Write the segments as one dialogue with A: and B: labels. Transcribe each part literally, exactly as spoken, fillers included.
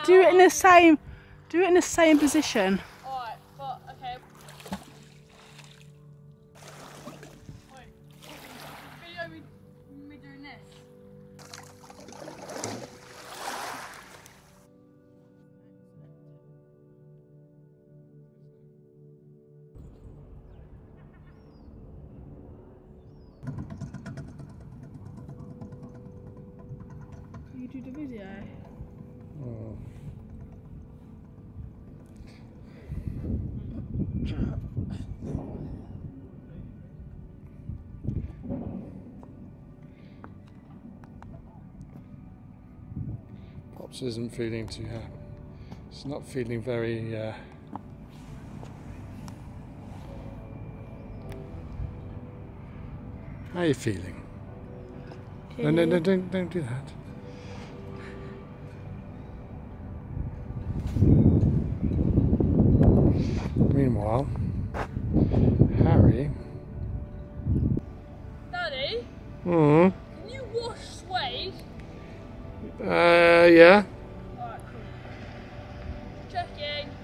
A: do it in the same, do it in the same position.
B: Alright, but okay. Wait, video me, me doing this.
A: You do the video.
C: Oh. Pops isn't feeling too happy. It's not feeling very. Uh, how are you feeling? No, no, no, don't, don't do that. Meanwhile, Harry.
B: Daddy,
C: Hmm.
B: can you wash suede?
C: Uh, yeah.
B: Alright, cool. Checking.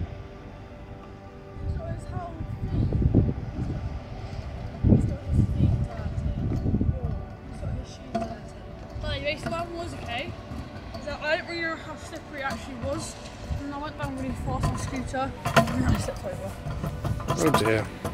B: He's got his whole feet. He's got his feet dirty. He's got his shoes dirty. But anyway, so that was okay. So I don't really know how slippery it actually was. And I went down really fast on the scooter and then I slipped over.
C: Oh dear.